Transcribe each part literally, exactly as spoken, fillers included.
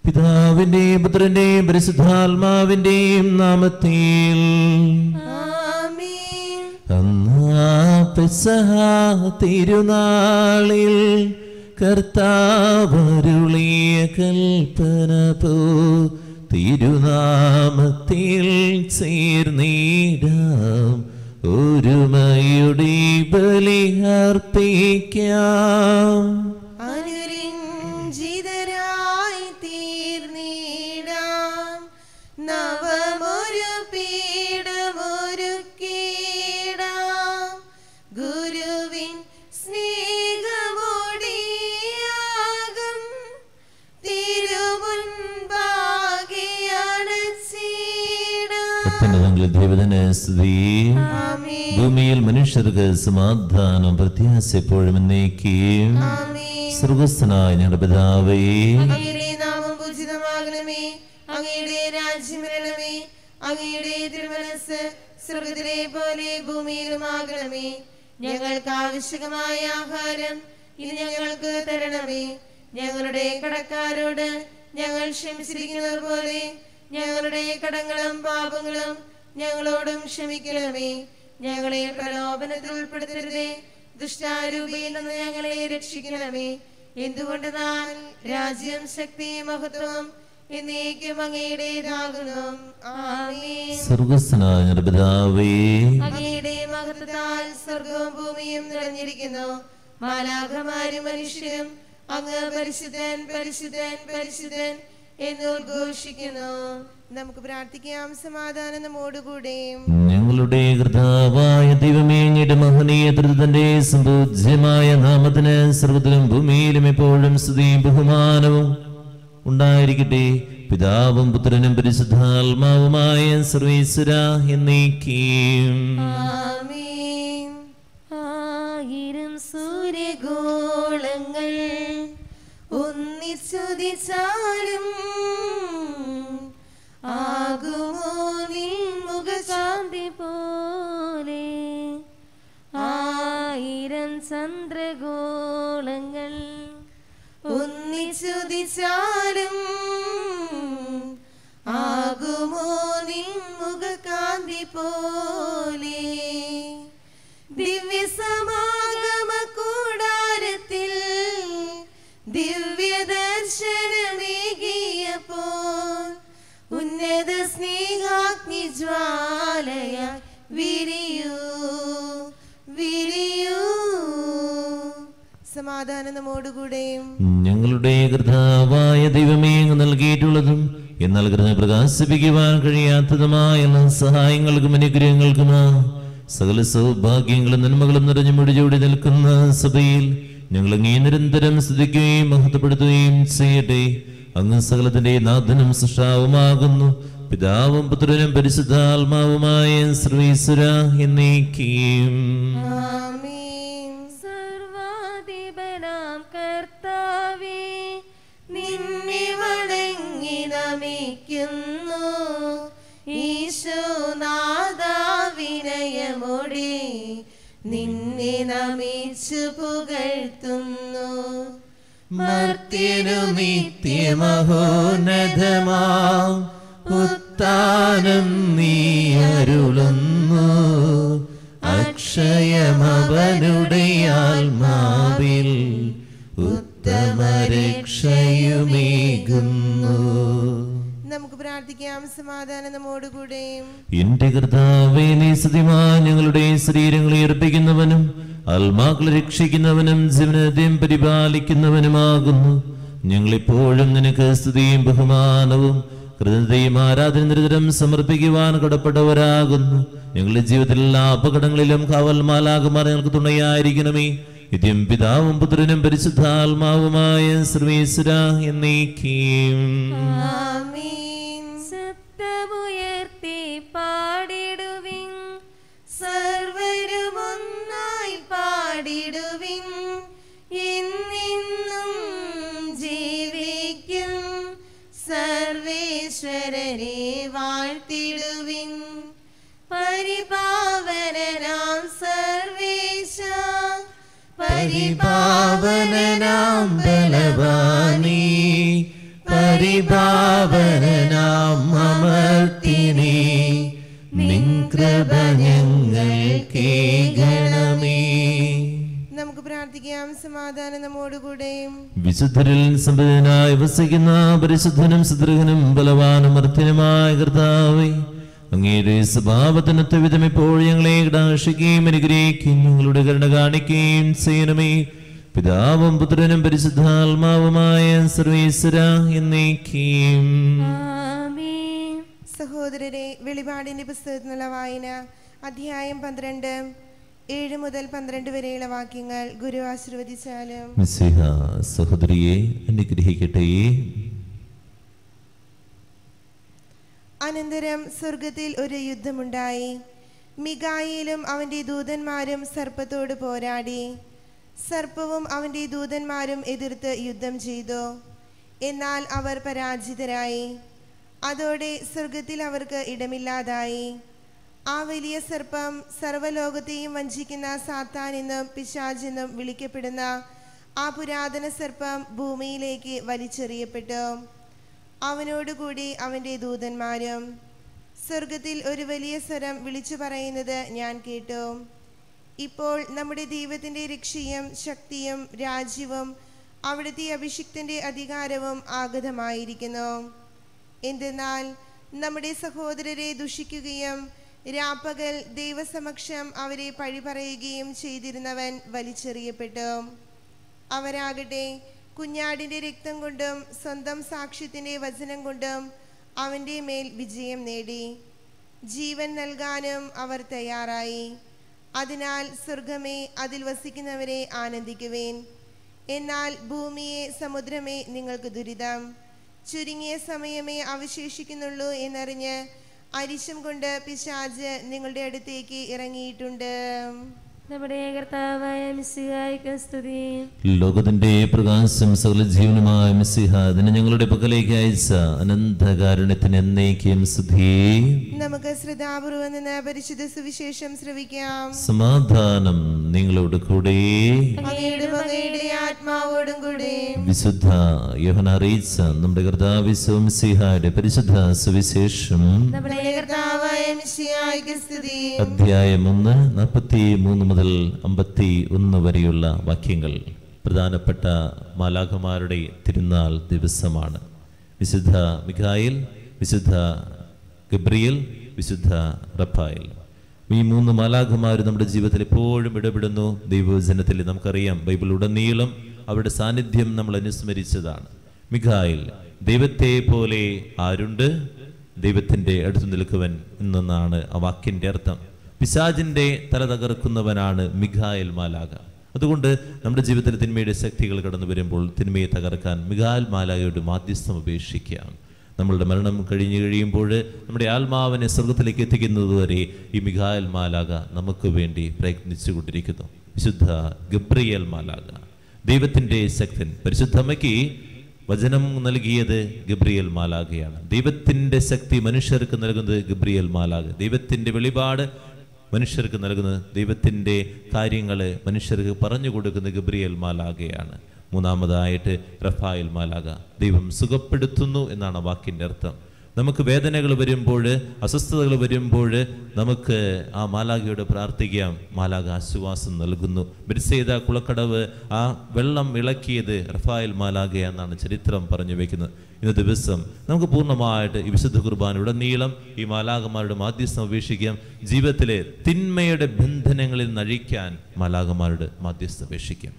പിതാവിന്റെയും പുത്രന്റെയും പരിശുദ്ധാത്മാവിന്റെയും നാമത്തിൽ ആമേൻ. അന്നാ പെസഹ തിരുനാളിൽ കർത്താവരുളിയ കൽപ്പന പോ തിരുനാമത്തിൽ ചേർന്നിടാം ഒരുമയുടെ ബലി അർപ്പിക്കാം. അനുരഞ്ജിതരായി തീർന്നിടാം നവമൊരു പീഠമൊരുക്കിടാം ഗുരുവിൻ സ്നേഹമോടിയാകും തിരുമുൻപാകെ അണച്ചിടാം. ദൈവത്തിന് സ്തുതി. ആമേൻ. ഭൂമിയിൽ മനുഷ്യർക്ക് സമാധാനം പ്രത്യാശ എപ്പോഴും എന്നേക്കും. ആമേൻ. സ്വർഗ്ഗസ്ഥനായ ഞങ്ങളുടെ പിതാവേ, അങ്ങയുടെ നാമം പൂജിതമാകണമേ, അങ്ങയുടെ രാജ്യം വരണമേ, അങ്ങയുടെ തിരുമനസ്സ് സ്വർഗ്ഗത്തിലെ പോലെ ഭൂമിയിലുമാകണമേ. ഞങ്ങൾക്ക് ആവശ്യമായ ആഹാരം ഇനി ഞങ്ങൾക്ക് തരണമേ. ഞങ്ങളുടെ കടക്കാരോട് ഞങ്ങൾ ക്ഷമിച്ചിരിക്കുന്നത് പോലെ ഞങ്ങളുടെ കടങ്ങളും പാപങ്ങളും ഞങ്ങളോടും ക്ഷമിക്കണമേ. ഞങ്ങളെ പ്രലോഭനത്തിൽ ഉൾപ്പെടുത്തരുതേ, ദുഷ്ടാരൂപിയിൽ നിന്ന് ഞങ്ങളെ രക്ഷിക്കണമേ. എന്തുകൊണ്ടെന്നാൽ രാജ്യം, ശക്തി, മഹത്വം എന്നേക്കും അങ്ങയുടേതാകുന്നു. ആമേൻ. സ്വർഗ്ഗസ്ഥനായ ഞങ്ങളുടെ പിതാവേ, അങ്ങയുടെ മഹത്വത്താൽ സ്വർഗവും ഭൂമിയും നിറഞ്ഞിരിക്കുന്നു. മാലാഖമാരും മനുഷ്യരും അങ്ങ് പരിശുദ്ധൻ പരിശുദ്ധൻ പരിശുദ്ധൻ എന്ന് ഉദ്ഘോഷിക്കുന്നു. നമുക്ക് പ്രാർത്ഥിക്കാം. സമാധാനം നമ്മോടുകൂടെ. ഞങ്ങളുടെ കർത്താവായ ദൈവമേ, അങ്ങയുടെ മഹനീയ ത്രിത്വത്തിന്റെ സംപൂജ്യമായ നാമത്തിന് സർവ്വത്തിലും ഭൂമിയിലും എപ്പോഴും സ്തുതിയും ബഹുമാനവും ഉണ്ടായിരിക്കട്ടെ. പിതാവും പുത്രനും പരിശുദ്ധാത്മാവുമായ സർവീശ്വര എന്നേക്കും. ആമേൻ. ആയിരം സൂര്യഗോളങ്ങൾ ഒന്നിച്ചുദിച്ചാലും ആകുമോ നിൻ മുഖകാന്തി പോലെ. ആയിരം ചന്ദ്രഗോളങ്ങൾ ഒന്നിച്ചുദിച്ചാലും ആകുമോ നിൻ മുഖകാന്തി പോലെ. ദിവ്യസമാഗമ കൂടാരത്തിൽ ദിവ്യദർശനമേകിയപ്പോൾ ഉന്നത സ്നേഹാഗ്നി ജ്വാലയ വിരിയൂ വിരിയൂ. സമാധാനം നമ്മോടുകൂടെയും. ഞങ്ങളുടെ കർത്താവായ ദൈവമേ, അങ്ങ് നൽകിയിട്ടുള്ളതും എന്നാൽ കൃത പ്രകാശിപ്പിക്കുവാൻ കഴിയാത്തതുമായ എല്ലാ സഹായങ്ങൾക്കും അനുഗ്രഹങ്ങൾക്കുമാ സകല സൗഭാഗ്യങ്ങളും നന്മകളും നിറഞ്ഞു മുടിചൂടി നിൽക്കുന്ന സഭയിൽ ഞങ്ങൾ അങ്ങേ നിരന്തരം സ്തുതിക്കുകയും മഹത്വപ്പെടുത്തുകയും ചെയ്യട്ടെ. അങ്ങ് സകലത്തിന്റെ നാഥനും സൃഷ്ടാവുമാകുന്നു. പിതാവും പുത്രനും പരിശുദ്ധാത്മാവുമായ സർവീശ്വര എന്നേക്കും. ആമേൻ. സർവാധിപനാം കർത്താവേ, നിന്നെ വണങ്ങി നമിക്കുന്നു. ഈശോനാഥാ വിനയമോടെ നിന്നെ നമിച്ചു പുകഴ്ത്തുന്നു. മർത്യനു നിത്യമഹോന്നതമാം ഉത്താനം നീ അരുളുന്നു. അക്ഷയമവനുടെ ആത്മാവിൽ ഉത്തമരക്ഷയുമേകുന്നു. നമുക്ക് പ്രാർത്ഥിക്കാം. സമാധാനം നമ്മോടുകൂടെയും. എന്റെ കർത്താവേ, നീ സത്യമായി ഞങ്ങളുടെ ശരീരങ്ങളെ അർപ്പിക്കുന്നവനും ആത്മാക്കളെ രക്ഷിക്കുന്നവനും ജീവനത്തെയും പരിപാലിക്കുന്നവനുമാകുന്നു. ഞങ്ങളിപ്പോഴും നിനക്ക് സ്തുതിയും ബഹുമാനവും കൃതജ്ഞതയും ആരാധന നിരന്തരം സമർപ്പിക്കുവാൻ കടപ്പെട്ടവരാകുന്നു. ഞങ്ങളുടെ ജീവിതത്തിൽ എല്ലാ അപകടങ്ങളിലും കാവൽ മാലാഖമാർ ഞങ്ങൾക്ക് തുണയായിരിക്കണമേ. നിത്യം പിതാവും പുത്രനും പരിശുദ്ധാത്മാവുമായ സർവീശ്വര എന്നേക്കും. ആമേൻ. ശബ്ദമുയർത്തി പാടിടുവിൻ, സർവരും ഒന്നായി പാടിടുവിൻ. എന്നെന്നും ജീവിക്കും സർവേശ്വരനെ വാഴ്ത്തിടുവിൻ. പരിപാവനനാം സർവേശ, പരിപാവനനാം ബലവാനീ, പരിപാവനാം അമർത്തിനേ നിൻ കൃപ ഞങ്ങൾക്കേകണമേ. നമുക്ക് പ്രാർത്ഥിക്കാം. സമാധാനം നമ്മോടുകൂടെയും. വിശുദ്ധരിൽ സമ്പന്നനായി വസിക്കുന്ന പരിശുദ്ധനും സുദൃഢനും ബലവാനും അർത്ഥനുമായ കർത്താവേ, അങ്ങയുടെ സ്വഭാവത്തിനൊത്ത വിധം ഇപ്പോൾ ഞങ്ങളെ കടാക്ഷിക്കുകയും അനുഗ്രഹിക്കുകയും ഞങ്ങളുടെ കരുണ കാണിക്കുകയും ചെയ്യണമേ. പിതാവും പുത്രനും പരിശുദ്ധാത്മാവുമായ സർവേശ്വര എന്നേക്കും. സഹോദരരെ, വെളിപാടിന്റെ പുസ്തകത്തിനുള്ള വായന അധ്യായം പന്ത്രണ്ട് ഏഴ് മുതൽ പന്ത്രണ്ട് വരെയുള്ള വാക്യങ്ങൾ ഗുരു ആശീർവദിച്ചാലും. മിശിഹ സഹോദരിയെ അനുഗ്രഹിക്കട്ടെ. അനന്തരം സ്വർഗത്തിൽ ഒരു യുദ്ധമുണ്ടായി. മിഖായേലും അവന്റെ ദൂതന്മാരും സർപ്പത്തോട് പോരാടി. സർപ്പവും അവന്റെ ദൂതന്മാരും എതിർത്ത് യുദ്ധം ചെയ്തു. എന്നാൽ അവർ പരാജിതരായി. അതോടെ സ്വർഗത്തിൽ അവർക്ക് ഇടമില്ലാതായി. ആ വലിയ സർപ്പം സർവ്വലോകത്തെയും വഞ്ചിക്കുന്ന സാത്താൻ എന്നും പിശാചെന്നും വിളിക്കപ്പെടുന്ന ആ പുരാതന സർപ്പം ഭൂമിയിലേക്ക് വലിച്ചെറിയപ്പെട്ടു. അവനോടുകൂടി അവന്റെ ദൂതന്മാരും. സ്വർഗത്തിൽ ഒരു വലിയ സ്വരം വിളിച്ചു പറയുന്നത് ഞാൻ കേട്ടു. ഇപ്പോൾ നമ്മുടെ ദൈവത്തിന്റെ രക്ഷയും ശക്തിയും രാജ്യവും അവിടുത്തെ അഭിഷിക്തന്റെ അധികാരവും ആഗതമായിരിക്കുന്നു. എന്തെന്നാൽ നമ്മുടെ സഹോദരരെ ദുഷിക്കുകയും രാപ്പകൽ ദൈവസമക്ഷം അവരെ പഴി പറയുകയും ചെയ്തിരുന്നവൻ വലിച്ചെറിയപ്പെട്ടു. അവരാകട്ടെ കുഞ്ഞാടിന്റെ രക്തം കൊണ്ടും സ്വന്തം സാക്ഷ്യത്തിന്റെ വചനം കൊണ്ടും അവന്റെ മേൽ വിജയം നേടി. ജീവൻ നൽകാനും അവർ തയ്യാറായി. അതിനാൽ സ്വർഗമേ, അതിൽ വസിക്കുന്നവരെ ആനന്ദിക്കുവേൻ. എന്നാൽ ഭൂമിയെ, സമുദ്രമേ, നിങ്ങൾക്ക് ദുരിതം. ചുരുങ്ങിയ സമയമേ അവശേഷിക്കുന്നുള്ളൂ എന്നറിഞ്ഞ് അരിശം കൊണ്ട് പിശാച് നിങ്ങളുടെ അടുത്തേക്ക് ഇറങ്ങിയിട്ടുണ്ട്. നമ്മുടെ കർത്താവായ മിശിഹായ്ക്ക് സ്തുതി. ലോകത്തിന്റെ പ്രകാശം സകല ജീവനുമായ മിശിഹ അതിനെ ഞങ്ങളുടെ പക്കലേക്ക് അയച്ച അനന്തകാരുണ്യത്തിന് എന്നേക്കും സ്തുതി. നമുക്ക് ശ്രദ്ധാപൂർവം നിന്ന് പരിശുദ്ധ സുവിശേഷം ശ്രവിക്കാം. സമാധാനം നിങ്ങളോട് കൂടെ. അങ്ങയുടെ അങ്ങയുടെ ആത്മാവോടും കൂടെ. വിശുദ്ധ യോഹന്നാൻ അറിയിച്ച നമ്മുടെ കർത്താവ് മിശിഹായുടെ പരിശുദ്ധ സുവിശേഷം നമ്മുടെ കർത്താവായ മിശിഹായ്ക്ക് സ്തുതി. അധ്യായം ഒന്ന് നാൽപ്പത്തി മൂന്ന് മുതൽ അമ്പത്തി ഒന്ന് വരെയുള്ള വാക്യങ്ങൾ. പ്രധാനപ്പെട്ട മാലാഖമാരുടെ തിരുനാൾ ദിവസമാണ്. വിശുദ്ധ മിഖായേൽ, വിശുദ്ധ ഗബ്രിയേൽ, വിശുദ്ധ റഫായേൽ. ഈ മൂന്ന് മാലാഖമാർ നമ്മുടെ ജീവിതത്തിൽ എപ്പോഴും ഇടപെടുന്നു. ദൈവവചനത്തിൽ നമുക്കറിയാം, ബൈബിൾ ഉടനീളം അവരുടെ സാന്നിധ്യം നമ്മൾ അനുസ്മരിച്ചതാണ്. മിഖായേൽ, ദൈവത്തെ പോലെ ആരുണ്ട്? ദൈവത്തിന്റെ അടുത്ത് നിൽക്കുവൻ എന്നാണ് ആ വാക്കിന്റെ അർത്ഥം. പിശാചിന്റെ തല തകർക്കുന്നവനാണ് മിഖായേൽ മാലാഖ. അതുകൊണ്ട് നമ്മുടെ ജീവിതത്തിൽ തിന്മയുടെ ശക്തികൾ കടന്നു വരുമ്പോൾ തിന്മയെ തകർക്കാൻ മിഖായേൽ മാലാഖയോട് മാധ്യസ്ഥം അപേക്ഷിക്കാം. നമ്മളുടെ മരണം കഴിഞ്ഞു കഴിയുമ്പോൾ നമ്മുടെ ആത്മാവിനെ സ്വർഗത്തിലേക്ക് എത്തിക്കുന്നതുവരെ ഈ മിഖായേൽ മാലാഖ നമുക്ക് വേണ്ടി പ്രയത്നിച്ചു കൊണ്ടിരിക്കുന്നു. വിശുദ്ധ ഗബ്രിയേൽ മാലാഖ, ദൈവത്തിന്റെ ശക്തൻ. പരിശുദ്ധമ്മയ്ക്ക് വചനം നൽകിയത് ഗബ്രിയേൽ മാലാഖയാണ്. ദൈവത്തിന്റെ ശക്തി മനുഷ്യർക്ക് നൽകുന്നത് ഗബ്രിയേൽ മാലാഖ. ദൈവത്തിന്റെ വെളിപാട് മനുഷ്യർക്ക് നൽകുന്നത്, ദൈവത്തിന്റെ കാര്യങ്ങൾ മനുഷ്യർക്ക് പറഞ്ഞു കൊടുക്കുന്നത് ഗബ്രിയേൽ മാലാഖയാണ്. മൂന്നാമതായിട്ട് റഫായേൽ മാലാഖ, ദൈവം സുഖപ്പെടുത്തുന്നു എന്നാണ് വാക്കിന്റെ അർത്ഥം. നമുക്ക് വേദനകൾ വരുമ്പോൾ, അസ്വസ്ഥതകൾ വരുമ്പോൾ നമുക്ക് ആ മാലാഖയോട് പ്രാർത്ഥിക്കാം. മാലാഖ ആശ്വാസം നൽകുന്നു. ബെത്സേദ കുളക്കടവ് ആ വെള്ളം ഇളക്കിയത് റഫായേൽ മാലാഖയാണെന്നാണ് ചരിത്രം പറഞ്ഞു വെക്കുന്നത്. ഇന്ന ദിവസം നമുക്ക് പൂർണ്ണമായിട്ട് ഈ വിശുദ്ധ കുർബാന ഉടനീളം ഈ മാലാഖമാരുടെ മാധ്യസ്ഥം അപേക്ഷിക്കാം. ജീവിതത്തിലെ തിന്മയുടെ ബന്ധനങ്ങളിൽ നഴിക്കാൻ മാലാഖമാരുടെ മാധ്യസ്ഥം അപേക്ഷിക്കാം.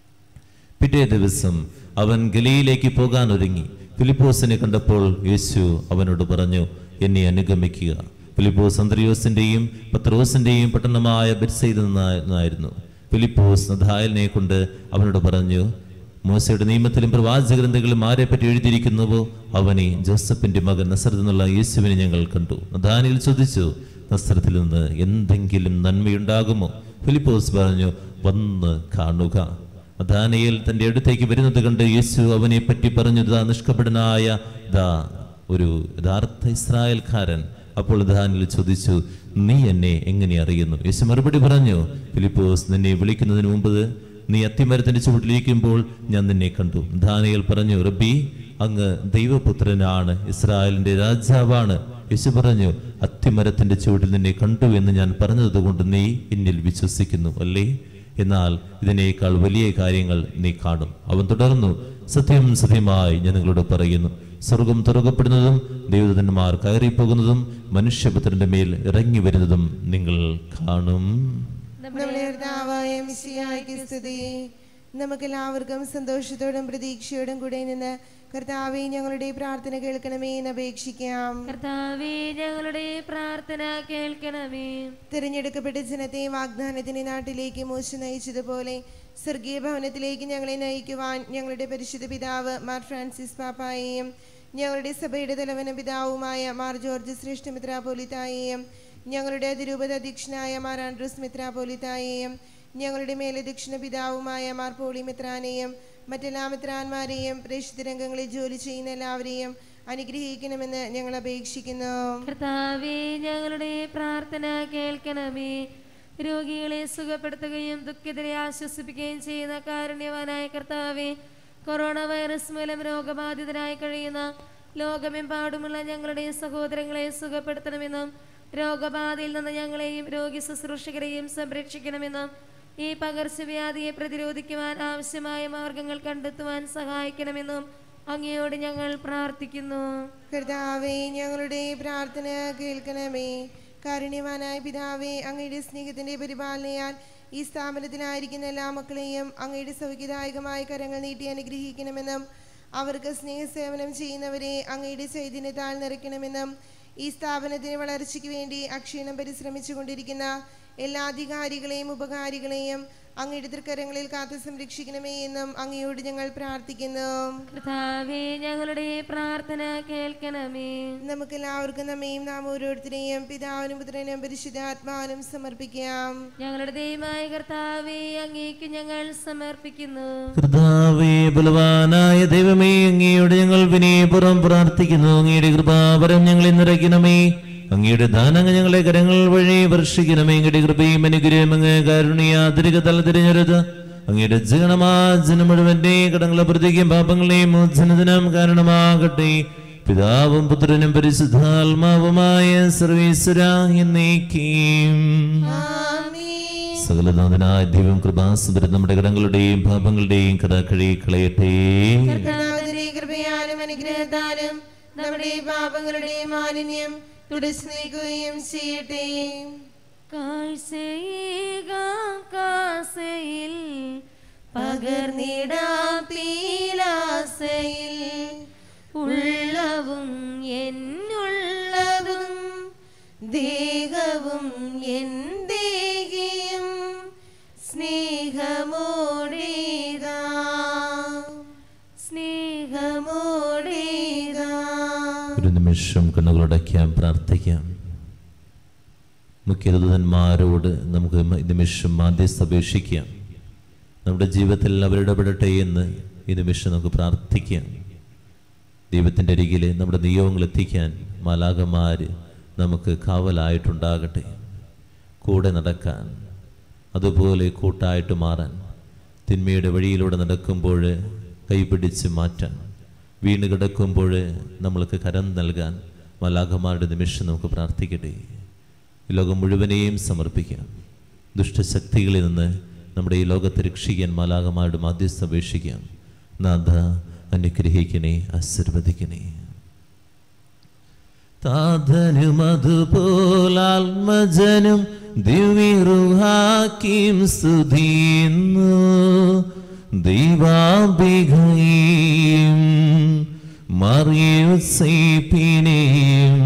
പിറ്റേ ദിവസം അവൻ ഗലീലയിലേക്ക് പോകാൻ ഒരുങ്ങി. ഫിലിപ്പോസിനെ കണ്ടപ്പോൾ യേശു അവനോട് പറഞ്ഞു, എന്നെ അനുഗമിക്കുക. ഫിലിപ്പോസ് അന്ത്രയോസിന്റെയും പത്രോസിന്റെയും പട്ടണമായ ബെത്സയിദ നിന്നായിരുന്നു. ഫിലിപ്പോസ് നഥായലിനെ കൊണ്ട് അവനോട് പറഞ്ഞു, മോശയുടെ നിയമത്തിലും പ്രവാചക ഗ്രന്ഥങ്ങളിലും ആരെ പറ്റി എഴുതിയിരിക്കുന്നുവോ അവനെ, ജോസഫിന്റെ മകൻ നസറത്തിൽ നിന്നുള്ള യേശുവിനെ ഞങ്ങൾ കണ്ടു. നഥാനിയേൽ ചോദിച്ചു, നസറത്തിൽ നിന്ന് എന്തെങ്കിലും നന്മയുണ്ടാകുമോ? ഫിലിപ്പോസ് പറഞ്ഞു, വന്ന് കാണുക. നഥാനിയേൽ തന്റെ അടുത്തേക്ക് വരുന്നത് കണ്ട് യേശു അവനെ പറ്റി പറഞ്ഞു, ദാ നിഷ്കപടനായ ദാ ഒരു യഥാർത്ഥ ഇസ്രായേൽക്കാരൻ. അപ്പോൾ നഥാനിയേൽ ചോദിച്ചു, നീ എന്നെ എങ്ങനെ അറിയുന്നു? യേശു മറുപടി പറഞ്ഞു, ഫിലിപ്പോസ് നിന്നെ വിളിക്കുന്നതിന് മുമ്പ് നീ അത്തിമരത്തിന്റെ ചുവട്ടിലിരിക്കുമ്പോൾ ഞാൻ നിന്നെ കണ്ടു. നഥാനിയേൽ പറഞ്ഞു, റബ്ബി, അങ്ങ് ദൈവപുത്രനാണ്, ഇസ്രായേലിന്റെ രാജാവാണ്. യേശു പറഞ്ഞു, അത്തിമരത്തിന്റെ ചുവട്ടിൽ നിന്നെ കണ്ടു എന്ന് ഞാൻ പറഞ്ഞത് കൊണ്ട് നീ എന്നിൽ വിശ്വസിക്കുന്നു അല്ലേ? എന്നാൽ ഇതിനേക്കാൾ വലിയ കാര്യങ്ങൾ നീ കാണും. അവൻ തുടർന്നു, സത്യം സത്യമായി ഞാൻ നിങ്ങളോട് പറയുന്നു, സ്വർഗം തുറക്കപ്പെടുന്നതും ദൈവദൂതന്മാർ കയറിപ്പോകുന്നതും മനുഷ്യപുത്രന്റെ മേൽ ഇറങ്ങി വരുന്നതും നിങ്ങൾ കാണും. നമുക്കെല്ലാവർക്കും സന്തോഷത്തോടും പ്രതീക്ഷയോടും കൂടെ നിന്ന് കർത്താവേ ഞങ്ങളുടെ പ്രാർത്ഥന കേൾക്കണമേ എന്ന് അപേക്ഷിക്കാം. കർത്താവേ ഞങ്ങളുടെ പ്രാർത്ഥന കേൾക്കണമേ. തിരഞ്ഞെടുക്കപ്പെട്ട ജനത്തെ വാഗ്ദാനത്തിന്റെ നാട്ടിലേക്ക് മോശ നയിച്ചതുപോലെ സ്വർഗീയ ഭവനത്തിലേക്ക് ഞങ്ങളെ നയിക്കുവാൻ ഞങ്ങളുടെ പരിശുദ്ധ പിതാവ് മാർ ഫ്രാൻസിസ് പാപ്പായെയും ഞങ്ങളുടെ സഭയുടെ തലവന പിതാവുമായ മാർ ജോർജ് ശ്രേഷ്ഠ മെത്രാപ്പോലീത്തായെയും ഞങ്ങളുടെ അതിരൂപത അധ്യക്ഷനായ മാർ ആൻഡ്രൂസ് മെത്രാപ്പോലീത്തായെയും ഞങ്ങളുടെ മേലധ്യക്ഷണ പിതാവുമായ മാർ പോളി മെത്രാനെയും മറ്റെല്ലാ മെത്രാന്മാരെയും പ്രേക്ഷിത രംഗങ്ങളിൽ ജോലി ചെയ്യുന്ന എല്ലാവരെയും അനുഗ്രഹിക്കണമെന്ന് ഞങ്ങൾ അപേക്ഷിക്കുന്നു. കർത്താവേ ഞങ്ങളുടെ പ്രാർത്ഥന കേൾക്കണമേ. രോഗികളെ സുഖപ്പെടുത്തുകയും ദുഃഖിതരെ ആശ്വസിപ്പിക്കുകയും ചെയ്യുന്ന കാരുണ്യവാനായ കർത്താവേ, കൊറോണ വൈറസ് മൂലം രോഗബാധിതരായി കഴിയുന്ന ലോകമെമ്പാടുമുള്ള ഞങ്ങളുടെ സഹോദരങ്ങളെ സുഖപ്പെടുത്തണമെന്നും രോഗബാധയിൽ നിന്ന് ഞങ്ങളെയും രോഗി ശുശ്രൂഷകരെയും സംരക്ഷിക്കണമെന്നും ഈ പകർച്ചവ്യാധിയെ പ്രതിരോധിക്കുവാൻ ആവശ്യമായ മാർഗങ്ങൾ കണ്ടെത്തുവാൻ സഹായിക്കണമെന്നും അങ്ങയോട് ഞങ്ങൾ പ്രാർത്ഥിക്കുന്നു. കർത്താവേ ഞങ്ങളുടെ പ്രാർത്ഥന കേൾക്കണമേ. കാരുണ്യവാനായ പിതാവേ, അങ്ങയുടെ സ്നേഹത്തിന്റെ പരിപാലനയാൽ ഈ സ്ഥാപനത്തിലായിരിക്കുന്ന എല്ലാ മക്കളെയും അങ്ങയുടെ സൗഖ്യദായകമായ കരങ്ങൾ നീട്ടി അനുഗ്രഹിക്കണമെന്നും അവർക്ക് സ്നേഹസേവനം ചെയ്യുന്നവരെ അങ്ങയുടെ ചൈതന്യത്താൽ നിറയ്ക്കണമെന്നും ഈ സ്ഥാപനത്തിന് വളർച്ചയ്ക്ക് വേണ്ടി അക്ഷീണം പരിശ്രമിച്ചു കൊണ്ടിരിക്കുന്ന എല്ലാ അധികാരികളെയും ഉപകാരികളെയും അങ്ങയുടെ തൃക്കരങ്ങളിൽ കാത്തു സംരക്ഷിക്കണമേ എന്നും അങ്ങയോട് ഞങ്ങൾ പ്രാർത്ഥിക്കുന്നു. കർത്താവേ ഞങ്ങളുടെ പ്രാർത്ഥന കേൾക്കണമേ. നമുക്കെല്ലാവർക്കും നമ്മയും നാം ഓരോരുത്തരെയും പിതാവിനും പുത്രനും പരിശുദ്ധാത്മാവിനും സമർപ്പിക്കാം. ഞങ്ങളുടെ ദൈവമായ കർത്താവേ, അങ്ങേക്ക് ഞങ്ങൾ സമർപ്പിക്കുന്നു. കർത്താവേ, ബലവാനായ ദൈവമേ, അങ്ങയോട് ഞങ്ങൾ വിനയപൂർവ്വം പ്രാർത്ഥിക്കുന്നു. അങ്ങയുടെ കൃപാവരം ഞങ്ങളെ നിറയ്ക്കണമേ. അങ്ങയുടെ ദാനങ്ങൾ ഞങ്ങളെ കരങ്ങൾ വഴി വർഷിക്കണമേ. അങ്ങയുടെ കൃപയും അനുഗ്രഹം അങ്ങ് കാരുണ്യാതിരിക തല തിരിഞ്ഞരുത്. അങ്ങയുടെ ജനമാജനം മുഴുവന്റെ കടങ്ങളെ പ്രതിക്കും പാപങ്ങളെയും മോചനത്തിനും കാരണമാകട്ടെ. പിതാവും പുത്രനും പരിശുദ്ധാത്മാവുമായ സർവീശ്വര എന്നേക്കും. സകലനാഥനായ ദൈവം കൃപാസമുദ്രം നമ്മുടെ കടങ്ങളുടെയും പാപങ്ങളുടെയും കട കഴുകി കളയട്ടെ. കൃപയാലും അനുഗ്രഹത്താലും നമ്മുടെ പാപങ്ങളുടെയും മാലിന്യം തുടച്ചു നീക്കുകയും ചെയ്യട്ടെ. കാഴ്ചയിൽ പകർന്നിടാം പീലാസയിൽ ഉള്ളവും എന്നുള്ളവും ദേഹവും എൻ ദേഹിയും സ്നേഹമോടേതാ സ്നേഹമോടേതാ. ഒരു നിമിഷം കണ്ണുകളടയ്ക്കാം, പ്രാർത്ഥിക്കാം. മുഖ്യദൂതന്മാരോട് നമുക്ക് ഈ നിമിഷം മാധ്യസ്ഥ അപേക്ഷിക്കാം. നമ്മുടെ ജീവിതത്തിൽ അവരിടപെടട്ടെ എന്ന് ഈ നിമിഷം നമുക്ക് പ്രാർത്ഥിക്കാം. ദൈവത്തിൻ്റെ അരികിൽ നമ്മുടെ നിയോഗങ്ങൾ എത്തിക്കാൻ മാലാഖമാർ നമുക്ക് കാവലായിട്ടുണ്ടാകട്ടെ. കൂടെ നടക്കാൻ, അതുപോലെ കൂട്ടായിട്ട് മാറാൻ, തിന്മയുടെ വഴിയിലൂടെ നടക്കുമ്പോൾ കൈപിടിച്ച് മാറ്റാൻ, വീണ് കിടക്കുമ്പോൾ നമ്മൾക്ക് കരം നൽകാൻ മാലാഖമാരുടെ നിമിഷം നമുക്ക് പ്രാർത്ഥിക്കട്ടെ. ഈ ലോകം മുഴുവനെയും സമർപ്പിക്കാം. ദുഷ്ടശക്തികളിൽ നിന്ന് നമ്മുടെ ഈ ലോകത്തെ രക്ഷിക്കാൻ മാലാഖമാരുടെ മാധ്യസ്ഥ അപേക്ഷിക്കാം. നാഥ അനുഗ്രഹിക്കണേ, ആശീർവദിക്കണേ. താതനും അതുപോലാത്മജനും ദിവ്യറുഹാക്കിം സ്തുതിയുന്നു. ദൈവാംബികയും മറിയൂസേപ്പിനെയും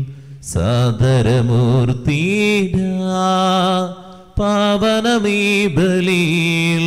സാദരമൂർത്തിയിടാ പാവനമീ ബലിയിൽ.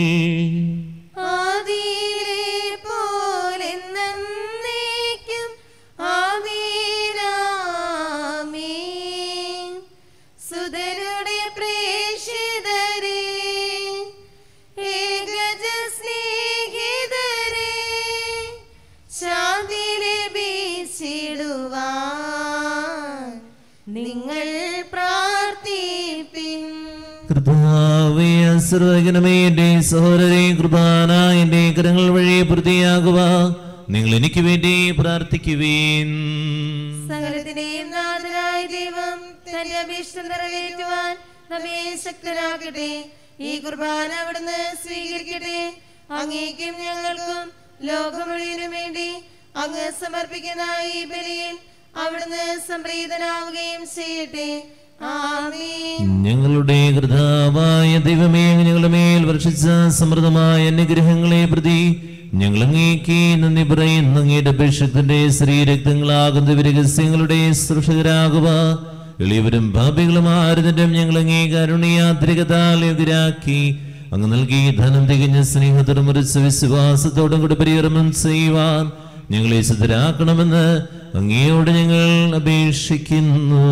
കർത്താവേ, ആശീർവദിക്കണമേ. എൻ്റെ സഹോദരരെ, കുർബാന എൻ്റെ കരങ്ങൾ വഴി പൂർത്തിയാകുക. നിങ്ങൾ എനിക്ക് വേണ്ടി പ്രാർത്ഥിക്കുവേൻ. സകലത്തിന്റെയും നാഥനായ ദൈവം തന്റെ അഭീഷ്ടം നിറവേറ്റുവാൻ നമ്മെ ശക്തരാക്കട്ടെ. ഈ കുർബാന അവിടുന്ന് സ്വീകരിക്കട്ടെ. അങ്ങേക്കും ഞങ്ങൾക്കും ലോകം മുഴുവനും വേണ്ടി അങ്ങ് സമർപ്പിക്കുന്ന ഈ ബലിയിൽ അവിടുന്ന് സംപ്രീതനാവുകയും ചെയ്യട്ടെ. ആമേൻ. ഞങ്ങളുടെ കർത്താവായ ദൈവമേ, ഞങ്ങളുടെ മേൽ വർഷിച്ച സമൃദ്ധമായ അനുഗ്രഹങ്ങളെ പ്രതി ഞങ്ങൾ അങ്ങേക്ക് നന്ദി പറയുന്നു. അങ്ങയുടെ അഭിഷേകത്തിന്റെ ശ്രീരക്തങ്ങളാകുന്ന രഹസ്യങ്ങളുടെ സുരക്ഷിതരാകുക. എളിയവരും പാപികളും ആരുതരും ഞങ്ങൾ അങ്ങേ കരുണയാത്രികതാൽ യോഗ്യരാക്കി അങ്ങ് നൽകി ധനം തികഞ്ഞ സ്നേഹത്തോടും മുറിച്ച വിശ്വാസത്തോടും കൂടി പരികർമ്മം ചെയ്യുവാൻ ഞങ്ങളെ സിദ്ധരാക്കണമെന്ന് അങ്ങയോട് ഞങ്ങൾ അപേക്ഷിക്കുന്നു.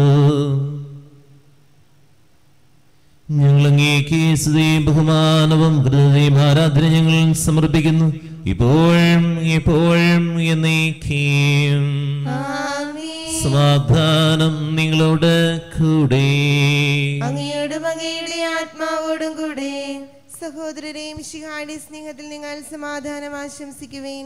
ഞങ്ങൾ അങ്ങേക്ക് സ്തുതിയും ബഹുമാനവും കൃതയും ആരാധന ഞങ്ങൾ സമർപ്പിക്കുന്നു, ഇപ്പോഴും എപ്പോഴും എന്നേക്കും. സമാധാനം നിങ്ങളോട് കൂടെ, അങ്ങയോടും അങ്ങയുടെ ആത്മാവോടും കൂടെ. സഹോദരരെയും മിശിഹായുടെ സ്നേഹത്തിൽ നിങ്ങൾ സമാധാനം ആശംസിക്കുവേൻ.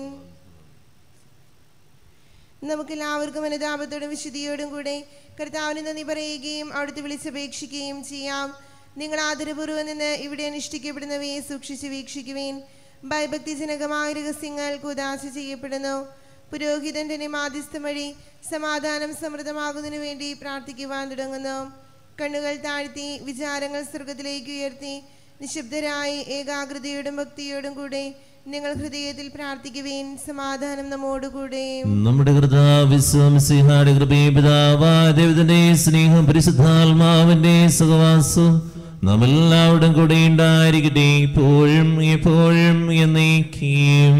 നമുക്ക് എല്ലാവർക്കും അനുതാപത്തോടും വിശുദ്ധിയോടും കൂടെ കർത്താവിന് നന്ദി പറയുകയും അവിടുത്തെ വിളിച്ചപേക്ഷിക്കുകയും ചെയ്യാം. നിങ്ങൾ ആദരപൂർവ്വം നിന്ന് ഇവിടെ അനുഷ്ഠിക്കപ്പെടുന്നവയെ സൂക്ഷിച്ച് വീക്ഷിക്കുവേൻ. ഭയഭക്തിജനകമായ രഹസ്യങ്ങൾ കുദാശ ചെയ്യപ്പെടുന്നു. പുരോഹിതന്റെ മാധ്യസ്ഥം വഴി സമാധാനം സമൃദ്ധമാകുന്നതിനു വേണ്ടി പ്രാർത്ഥിക്കുവാൻ തുടങ്ങുന്നു. കണ്ണുകൾ താഴ്ത്തി വിചാരങ്ങൾ സ്വർഗത്തിലേക്ക് ഉയർത്തി നിശബ്ദരായി ഏകാഗ്രതയോടും ഭക്തിയോടും കൂടെ നിങ്ങൾ ഹൃദയത്തിൽ പ്രാർത്ഥിക്കുവേൻ. സമാധാനം നമ്മോടുകൂടെ. നമ്മുടെ കർത്താവിശ്വസിഹായുടെ കൃപയെ പിതാവായ ദൈവത്തിന്റെ സ്നേഹം പരിശുദ്ധാത്മാവിന്റെ സഹവാസം നമ്മെല്ലാവരുടെ കൂടെ ഉണ്ടായിരിക്കട്ടെ, ഇപ്പോഴും എപ്പോഴും എന്നേക്കും.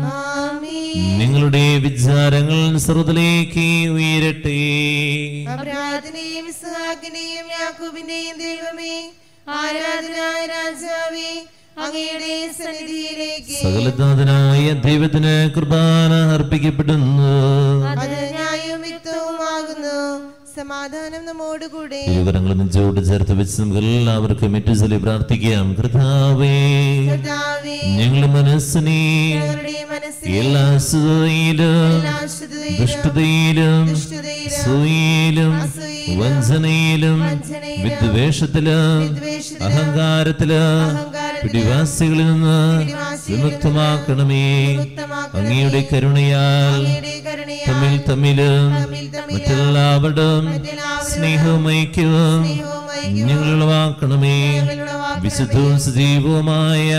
നിങ്ങളുടെ വിചാരങ്ങൾ സർവ്വത്തിലേക്ക് ഉയരട്ടെ. അബ്രാഹാമിന്റെയും ഇസ്ഹാക്കിന്റെയും യാക്കോബിന്റെയും ദൈവമേ, ആരാധനായ രാജാവേ, അങ്ങയുടെ സന്നിധിയിലേക്ക് സകലനാഥനായ ദൈവത്തിന് കുർബാന അർപ്പിക്കപ്പെടുന്നു. അത് ന്യായവും യുക്തവുമാകുന്നു. സമാധാനം നമ്മോടുകൂടെ. ഇരുകരങ്ങൾ നെഞ്ചോട് ചേർത്ത് വെച്ച് നമുക്ക് എല്ലാവർക്കും ഏറ്റവും പ്രാർത്ഥിക്കാം. കർത്താവേ, ഞങ്ങളുടെ മനസ്സിനെ എല്ലാ അശുദ്ധതയിലും ദുഷ്ടതയിലും സൂയയിലും വഞ്ചനയിലും വിദ്വേഷത്തിലും അഹങ്കാരത്തിലും പിടിവാസികളിൽ നിന്ന് വിമുക്തമാക്കണമേ. അങ്ങയുടെ കരുണയാൽ തമ്മിൽ തമ്മിലും മറ്റെല്ലാവരും സ്നേഹവും ഐക്യവും ഞങ്ങൾ ഉളവാക്കണമേ. വിശുദ്ധവും സജീവവുമായ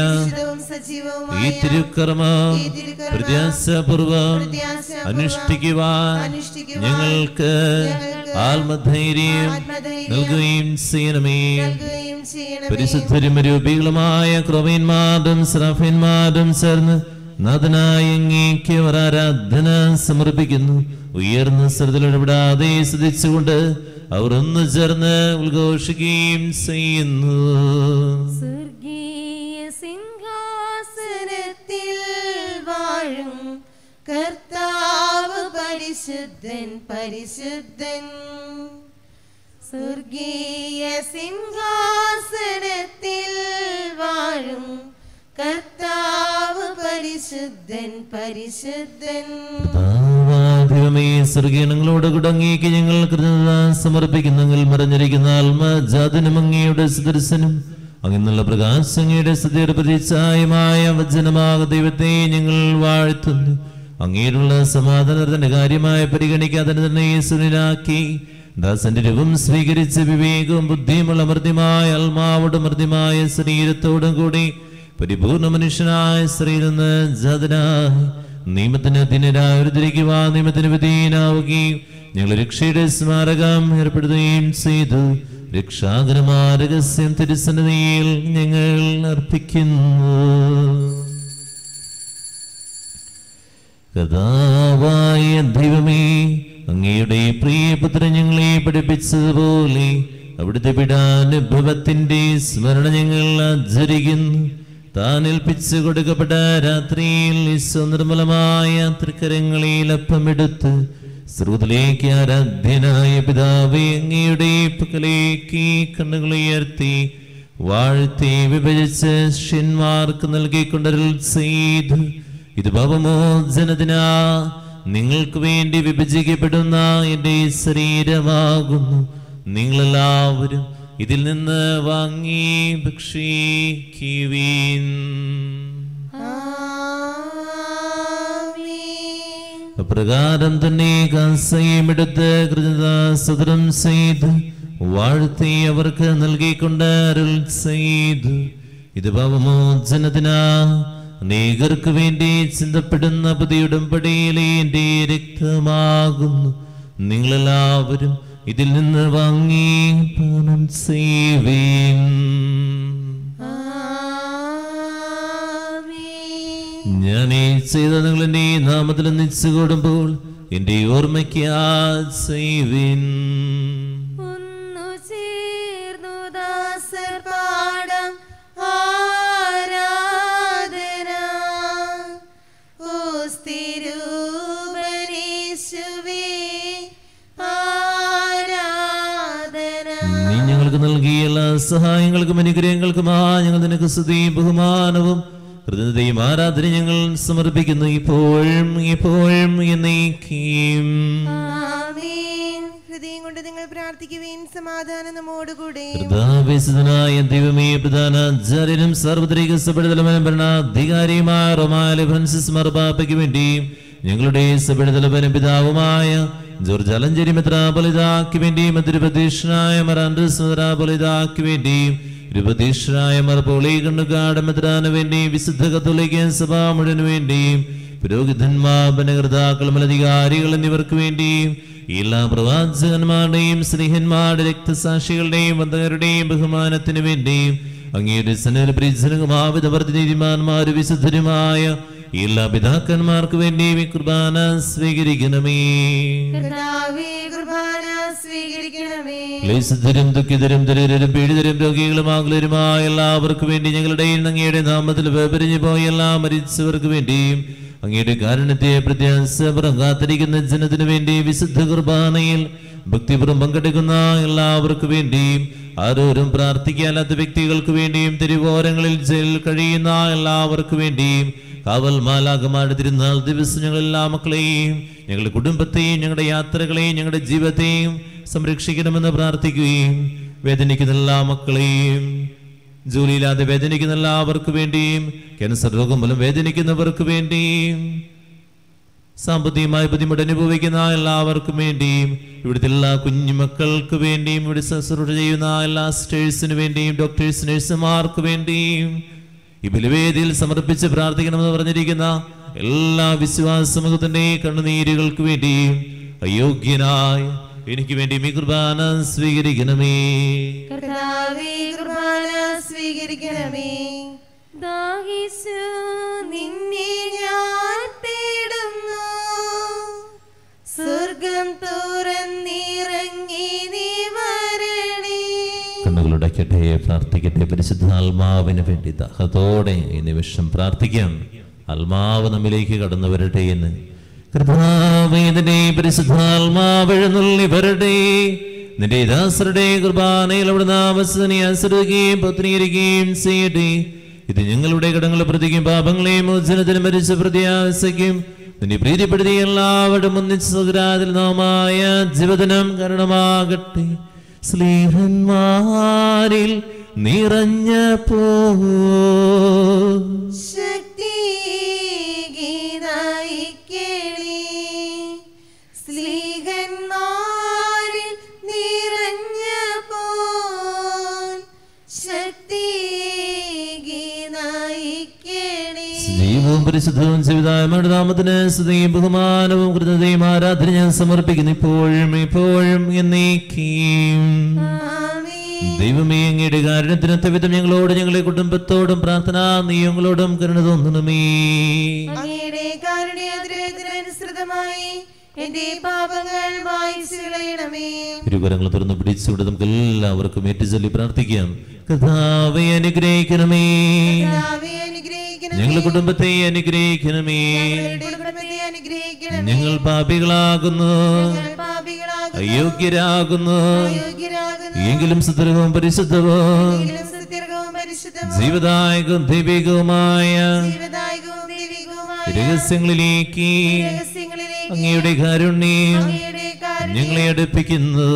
ഈ തിരുക്കർമ്മം പ്രത്യാശപൂർവം അനുഷ്ഠിക്കുവാൻ ഞങ്ങൾക്ക് ആത്മധൈര്യം നൽകുകയും ചെയ്യണമേ. പരിശുദ്ധരും രൂപികളുമായ ക്രോവന്മാരും സ്രാഫന്മാരും ചേർന്ന് നാഥനായ അങ്ങേക്ക് അവർ ആരാധന സമർപ്പിക്കുന്നു. ഉയർന്ന സ്ഥലത്തിൽ ഇടപെടാതെ ശ്രദ്ധിച്ചുകൊണ്ട് അവർ ഒന്ന് ചേർന്ന് ഉദ്ഘോഷിക്കുകയും ചെയ്യുന്നു. സ്വർഗീയ സിംഹാസനത്തിൽ വാഴും കർത്താവ് പരിശുദ്ധൻ പരിശുദ്ധൻ. സ്വർഗീയ സിംഹാസനത്തിൽ വാഴും കർത്താവ് പരിശുദ്ധൻ പരിശുദ്ധൻ. സ്വർഗീയങ്ങളോട് കുടങ്ങിക്ക് ഞങ്ങൾ കൃതജ്ഞത സമർപ്പിക്കുന്നെങ്കിൽ മറിഞ്ഞിരിക്കുന്ന ആത്മജാതനും അങ്ങയുടെ സുദർശനും അങ്ങനെയുള്ള പ്രകാശങ്ങയുടെ സത്യയുടെ പ്രതീക്ഷായമായ വചനമാക ദൈവത്തെ ഞങ്ങൾ വാഴ്ത്തുന്നു. അങ്ങേയുള്ള സമാധാനത്തിന്റെ കാര്യമായ പരിഗണിക്കാതെ തന്നെ സുനിലാക്കി ദാസന്റെ രൂപം സ്വീകരിച്ച് വിവേകവും ബുദ്ധിയുമുള്ള മൃദ്യമായ ആത്മാവോടും മൃദ്യമായ ശരീരത്തോടും കൂടി പരിപൂർണ മനുഷ്യനായ സ്ത്രീയിൽനിന്ന് ജാതനായി നിയമത്തിന് അധീനരായിരിക്കുവാൻ നിയമത്തിന് വിധേയനാവുകയും ഞങ്ങൾ രക്ഷയുടെ സ്മാരകം ഏർപ്പെടുത്തുകയും ചെയ്തു. രക്ഷാകരമായ രഹസ്യം തിരുസന്നിധിയിൽ ഞങ്ങൾ അർപ്പിക്കുന്നു. കർത്താവായ ദൈവമേ, അങ്ങയുടെ പ്രിയപുത്രൻ ഞങ്ങളെ പഠിപ്പിച്ചതുപോലെ അവിടുത്തെ പീഡാനുഭവത്തിന്റെ സ്മരണ ഞങ്ങൾ ആചരിക്കുന്നു. താൻ ഏൽപ്പിച്ചു കൊടുക്കപ്പെട്ട രാത്രിയിൽ ഈശോ നിർമ്മലമായ തൃക്കരങ്ങളിൽ അപ്പമെടുത്ത് സ്രോതത്തിലേക്ക് ആരാധ്യനായ പിതാവേ അങ്ങയുടെ പക്കലേക്ക് കണ്ണുകൾ ഉയർത്തി വാഴ്ത്തി വിഭജിച്ച് ശിഷ്യന്മാർക്ക് നൽകിക്കൊണ്ടരുൾ ചെയ്തു ഇത് പാപമോചനത്തിനാ നിങ്ങൾക്ക് വേണ്ടി വിഭജിക്കപ്പെടുന്ന എന്റെ ശരീരമാകുന്നു. നിങ്ങളെല്ലാവരും ഇതിൽ നിന്ന് വാങ്ങി ഭക്ഷിക്കുവിൻ. അപ്രകാരം തന്നെ കാസയും എടുത്ത് കൃതജ്ഞതാസ്തോത്രം ചെയ്ത് വാഴ്ത്തി അവർക്ക് നൽകിക്കൊണ്ട് അരുൾ ചെയ്തു, ഇത് പാപമോചനത്തിനാ അനേകർക്ക് വേണ്ടി ചിന്തപ്പെടുന്ന പുതിയ ഉടമ്പടിയിലെ എന്റെ രക്തമാകുന്നു. നിങ്ങളെല്ലാവരും ഇതിൽ നിന്ന് വാങ്ങി പാനം ചെയ്യുവിൻ. ഞാൻ ഈ ചെയ്ത നിങ്ങൾ എന്റെ നാമത്തിൽ ഒന്നിച്ചു കൂടുമ്പോൾ എന്റെ ഓർമ്മയ്ക്ക് ചെയ്യുവിൻ. നൽകിയ എല്ലാ സഹായങ്ങൾക്കും അനുഗ്രഹങ്ങൾക്കുമാ ഞങ്ങൾ നിനക്ക് സ്തുതിയും ബഹുമാനവും കൃതജ്ഞതയും ആരാധന ഞങ്ങൾ സമർപ്പിക്കുന്നു, ഇപ്പോഴും എപ്പോഴും എന്നേക്കും. ഹൃദയം കൊണ്ട് നിങ്ങൾ പ്രാർത്ഥിക്കുവിൻ. സമാധാനം നമ്മോടുകൂടെ. ദൈവമേ, പ്രധാനാചാര്യനും സാർവത്രിക സഭയുടെ തലവനും ഭരണാധികാരിയുമായ റോമാലെ ഫ്രാൻസിസ് മാർപ്പാപ്പയ്ക്ക് വേണ്ടിയും ഞങ്ങളുടെ സഭയുടെ തലവനും പിതാവുമായ ജോർജ് അലഞ്ചേരി മെത്രാപ്പൊലീത്താക്ക് വേണ്ടിയും തിരുപതീശ്വരായ മറാൻഡ്രസ് മെത്രാപ്പൊലീത്താക്ക് വേണ്ടിയും തിരുപതീശ്വരായ മർപോളി കണ്ണുകാട് മെത്രാന് വേണ്ടിയും വിശുദ്ധ കത്തോലിക്ക സഭ മുഴുവന് വേണ്ടിയും പുരോഹിതന്മാർ, ഭരണകർത്താക്കൾ, മേലധികാരികൾ എന്നിവർക്ക് വേണ്ടിയും എല്ലാ പ്രവാചകന്മാരുടെയും സ്നേഹന്മാരുടെ രക്തസാക്ഷികളുടെയും വന്ദകരുടെയും ബഹുമാനത്തിന് വേണ്ടിയും അങ്ങയുടെ സനൽപ്രീതിമാന്മാരും വിശുദ്ധരുമായ എല്ലാ പിതാക്കന്മാർക്ക് വേണ്ടിയും ഈ കുർബാന സ്വീകരിക്കണമേ. ക്ലേശിതരും ദുഃഖിതരും ദരിദ്രരും പീഡിതരും രോഗികളും ആകുലരുമായ എല്ലാവർക്കും വേണ്ടി ഞങ്ങളുടെ അങ്ങയുടെ നാമത്തിൽ വേർപിരിഞ്ഞു പോയ എല്ലാ മരിച്ചവർക്ക് വേണ്ടിയും അങ്ങയുടെ കാരുണ്യത്തെ പ്രത്യാശപുറം കാത്തിരിക്കുന്ന ജനത്തിനു വേണ്ടി വിശുദ്ധ കുർബാനയിൽ ഭക്തിപുറം പങ്കെടുക്കുന്ന എല്ലാവർക്കും വേണ്ടിയും ആരോരും പ്രാർത്ഥിക്കാത്ത വ്യക്തികൾക്ക് വേണ്ടിയും തിരുവോരങ്ങളിൽ ജയിലിൽ കഴിയുന്ന എല്ലാവർക്കും വേണ്ടിയും കാവൽ മാലാഖമാരുടെ തിരുനാൾ ദിവസം ഞങ്ങൾ എല്ലാ മക്കളെയും ഞങ്ങളുടെ കുടുംബത്തെയും ഞങ്ങളുടെ യാത്രകളെയും ഞങ്ങളുടെ ജീവിതത്തെയും സംരക്ഷിക്കണമെന്ന് പ്രാർത്ഥിക്കുകയും വേദനിക്കുന്ന എല്ലാ മക്കളെയും ജോലിയില്ലാതെ വേദനിക്കുന്ന എല്ലാവർക്കു വേണ്ടിയും ക്യാൻസർ രോഗം മൂലം വേദനിക്കുന്നവർക്ക് വേണ്ടിയും സാമ്പത്തികമായി ബുദ്ധിമുട്ട് അനുഭവിക്കുന്ന എല്ലാവർക്കും വേണ്ടിയും ഇവിടുത്തെ എല്ലാ കുഞ്ഞുമക്കൾക്ക് വേണ്ടിയും ഇവിടെ ശുശ്രൂഷ ചെയ്യുന്ന എല്ലാ സിസ്റ്റേഴ്സിന് വേണ്ടിയും ഡോക്ടേഴ്സ് നഴ്സുമാർക്ക് വേണ്ടിയും ഈ ബലിവേദിയിൽ സമർപ്പിച്ച് പ്രാർത്ഥിക്കണമെന്ന് പറഞ്ഞിരിക്കുന്ന എല്ലാ വിശ്വാസ സമൂഹത്തിന്റെ കണ്ണുനീരുകൾക്ക് വേണ്ടിയും അയോഗ്യനായ എനിക്ക് വേണ്ടി ഈ കുർബാന സ്വീകരിക്കണമേ. കർത്താവേ, കുർബാന സ്വീകരിക്കണമേ. ദാഹിച്ചു നിന്നെ ഞാൻ തേടുന്നു, സ്വർഗം തുറന്നിറങ്ങി നീ വരണേ. കണ്ണുകളുടയ്ക്കട്ടെ, പ്രാർത്ഥിക്കട്ടെ. പരിശുദ്ധാത്മാവിന് വേണ്ടി ദാഹത്തോടെ ഈ നിമിഷം പ്രാർത്ഥിക്കാം. ആത്മാവ് നമ്മിലേക്ക് കടന്നു വരട്ടെ എന്ന്. കർത്താവേ, നിന്റെ പരിശുദ്ധാത്മാവ് എഴുന്നള്ളി വരട്ടെ. നിന്റെ ദാസരുടെ കുർബാനയിൽ അവിടുന്ന് ആവസനെ അനുസരിക്കുകയും പത്രീകരിക്കുകയും ചെയ്യട്ടെ. ഇത് ഞങ്ങളുടെ കടങ്ങളെ പ്രതിക്കും പാപങ്ങളെയും മോചനത്തിന് മരിച്ച പ്രത്യാശയ്ക്കും നിന്നെ പ്രീതിപ്പെടുത്തി എല്ലാവരുടെ മുന്നിച്ചതിനാമായ ജീവനം കാരണമാകട്ടെ. സ്ലീഹന്മാരിൽ നിറഞ്ഞപ്പോ ശക്തി സ്ലീഹന്മാരിൽ നിറഞ്ഞപ്പോൾ ശക്തി ജീവവും പരിശുദ്ധവും ജീവിതായമ്മയുടെ നാമത്തിന് സ്തുതിയും ബഹുമാനവും കൃതജ്ഞതയും ആരാധന ഞാൻ സമർപ്പിക്കുന്നു, ഇപ്പോഴും എപ്പോഴും എന്നേക്കും. ദൈവമേ, അങ്ങയുടെ കാരുണ്യത്തിനൊത്ത വിധം ഞങ്ങളോട് ഞങ്ങളുടെ കുടുംബത്തോടും പ്രാർത്ഥന നിയമങ്ങളോടും കരുണ തോന്നണമേ. അങ്ങയുടെ കാരുണ്യാഗ്രഹത്തിനനുസൃതമായി എന്റെ പാപങ്ങൾ മായ്ച്ചു കളയണമേ. ഇരുകരങ്ങൾ തുറന്ന് പിടിച്ചുകൊണ്ട് നമുക്ക് എല്ലാവർക്കും ഏറ്റുചൊല്ലി പ്രാർത്ഥിക്കാം. കർത്താവേ, അനുഗ്രഹിക്കണമേ. ഞങ്ങളുടെ കുടുംബത്തെ അനുഗ്രഹിക്കണമേ. ഞങ്ങൾ പാപികളാകുന്നു, അയോഗ്യരാകുന്നു. എങ്കിലും സുദൃഢവും പരിശുദ്ധവും ജീവദായകവും ദൈവികവുമായ രഹസ്യങ്ങളിലേക്ക് അങ്ങയുടെ കാരുണ്യം ഞങ്ങളെ അടുപ്പിക്കുന്നു.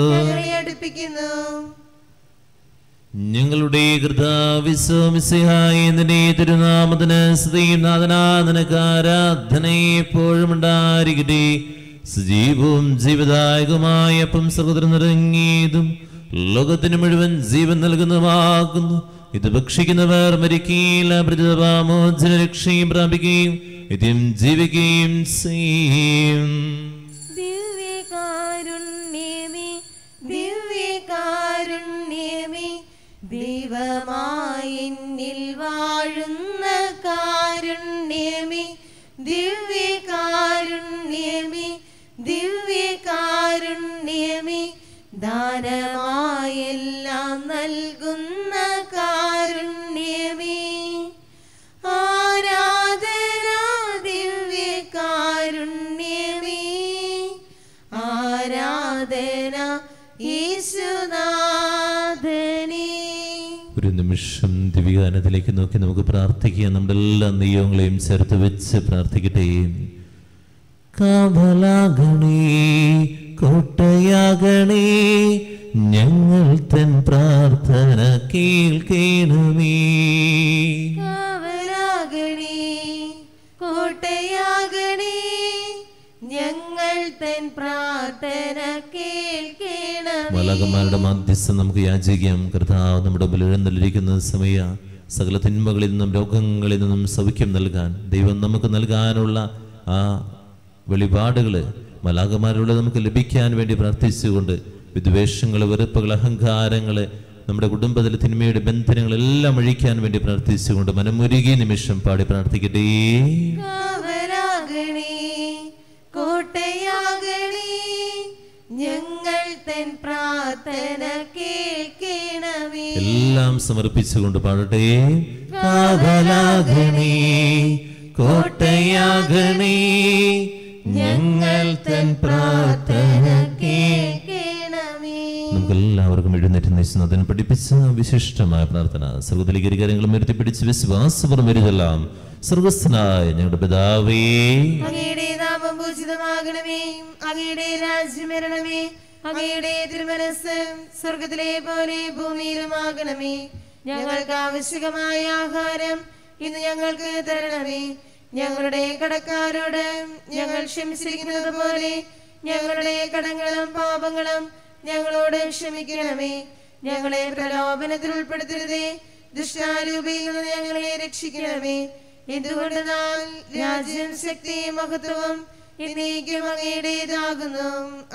ഞങ്ങളുടെ കർത്താവിശ്വമിശിഹായ നിന്റെ തിരുനാമത്തിന് സ്തുതിയും നാഥനാഥനക്ക് ആരാധന എപ്പോഴും ഉണ്ടായിരിക്കട്ടെ. സജീവവും ജീവദായകമായ അപ്പം സഹോദരൻ നിറങ്ങിയതും ലോകത്തിന് മുഴുവൻ ജീവൻ നൽകുന്നതുമാകുന്നു. ഇത് ഭക്ഷിക്കുന്നവർ മരിക്കുകയില്ല, പ്രതിപാമോചന രക്ഷയും പ്രാപിക്കുകയും നിത്യം ജീവിക്കുകയും ചെയ്യും. ദിവ്യകാരുണ്യമേ ദിവ്യകാരുണ്യമേ ദൈവമായി എന്നിൽ വാഴുന്ന കാരുണ്യമേ ദിവ്യകാരുണ്യമേ ദിവ്യകാരുണ്യമേ ദാനമായെല്ലാം നൽകുന്ന കാരുണ്യമേ ആരാധന ദിവ്യകാരുണ്യമേ ആരാധന യേശുനാഥനേ. ഒരു നിമിഷം ദിവ്യഗാനത്തിലേക്ക് നോക്കി നമുക്ക് പ്രാർത്ഥിക്കാം. നമ്മുടെ എല്ലാ നിയോഗങ്ങളെയും ചേർത്ത് വെച്ച് പ്രാർത്ഥിക്കട്ടെ. കാവലാകണേ കോട്ടയാകണേ ഞങ്ങൾ തൻ പ്രാർത്ഥന കേൾക്കണമേ. കാവലാകണേ കോട്ടയാകണേ ഞങ്ങൾ തൻ പ്രാർത്ഥന കേൾക്കണമേ. മാലാഖമാരുടെ മാധ്യസ്ഥം നമുക്ക് യാചിക്കാം. കർത്താവ് നമ്മുടെ മുമ്പിൽ എഴുന്നള്ളിരിക്കുന്ന സമയ സകല തിന്മകളിൽ നിന്നും രോഗങ്ങളിൽ നിന്നും സൗഖ്യം നൽകാൻ ദൈവം നമുക്ക് നൽകാനുള്ള ആ വെളിപാടുകൾ മാലാഖമാരിലൂടെ നമുക്ക് ലഭിക്കാൻ വേണ്ടി പ്രാർത്ഥിച്ചുകൊണ്ട് വിദ്വേഷങ്ങൾ, വെറുപ്പുകൾ, അഹങ്കാരങ്ങൾ, നമ്മുടെ കുടുംബത്തിലെ തിന്മയുടെ ബന്ധനങ്ങളെല്ലാം അഴിക്കാൻ വേണ്ടി പ്രാർത്ഥിച്ചുകൊണ്ട് മനമുരുകി നിമിഷം പാടി പ്രാർത്ഥിക്കട്ടെ. കാവലാകണേ കോട്ടയാകണേ ഞങ്ങൾ തൻ പ്രാർത്ഥന കേൾക്കണമേ. എല്ലാം സമർപ്പിച്ചുകൊണ്ട് പാടട്ടെ. കാവലാകണേ കോട്ടയാകണേ ഞങ്ങൾ തൻ പ്രാർത്ഥന കേൾക്കണമേ. നമുക്ക് എല്ലാവർക്കും എഴുന്നേറ്റ് നിശ്ചയം അതിന് പഠിപ്പിച്ച വിശിഷ്ടമായ പ്രാർത്ഥന സർവ്വത്തിലേക്ക് കാര്യങ്ങളും ഉയർത്തിപ്പിടിച്ച് വിശ്വാസപൂർവ്വം എഴുതല്ലാം. സ്വർഗസ്ഥനായ ഞങ്ങളുടെ പിതാവേ, അങ്ങയുടെ നാമം പൂജിതമാകണമേ, അങ്ങയുടെ രാജ്യം വരണമേ, അങ്ങയുടെ തിരുമനസ് സ്വർഗത്തിലെ പോലെ ഭൂമിയിലുമാകണമേ. ഞങ്ങൾക്ക് ആവശ്യമായ ആഹാരം ഇന്ന് ഞങ്ങൾക്ക് തരണമേ. ഞങ്ങളുടെ കടക്കാരോട് ഞങ്ങൾ ക്ഷമിച്ചിരിക്കുന്നത് പോലെ ഞങ്ങളുടെ കടങ്ങളും പാപങ്ങളും ഞങ്ങളോട് ക്ഷമിക്കണമേ. ഞങ്ങളെ പ്രലോഭനത്തിൽ ഉൾപ്പെടുത്തരുതേ, ദുഷ്ടാരൂപിയിൽ നിന്ന് ഞങ്ങളെ രക്ഷിക്കണമേ. എന്തുകൊണ്ടെന്നാൽ രാജ്യം, ശക്തിയും മഹത്വവും എന്നേക്കും അങ്ങയുടേതാകുന്നു.